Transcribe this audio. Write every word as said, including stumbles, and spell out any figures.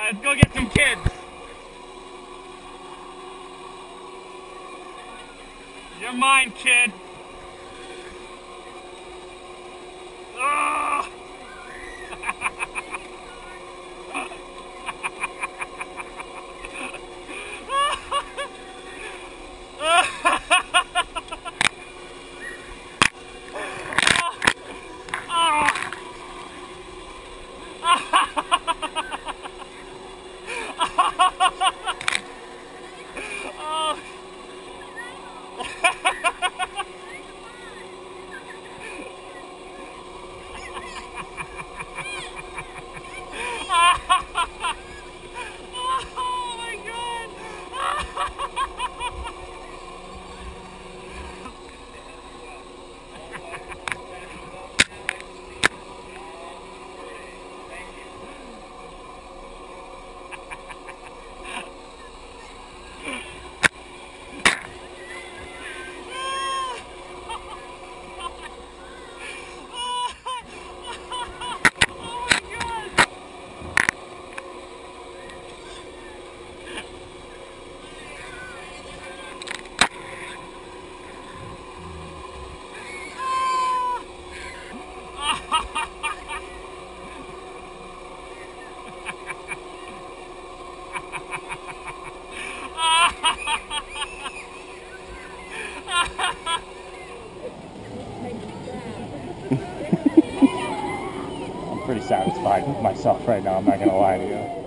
Let's go get some kids. You're mine, kid. Ah! I'm pretty satisfied with myself right now, I'm not gonna lie to you.